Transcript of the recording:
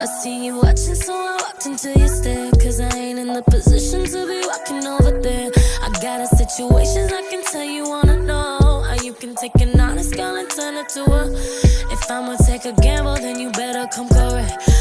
I see you watching, so I walked into your stare. Cause I ain't in the position to be walking over there. I got a situations I can tell you wanna know. How you can take an honest girl and turn it to a. If I'ma take a gamble, then you better come correct.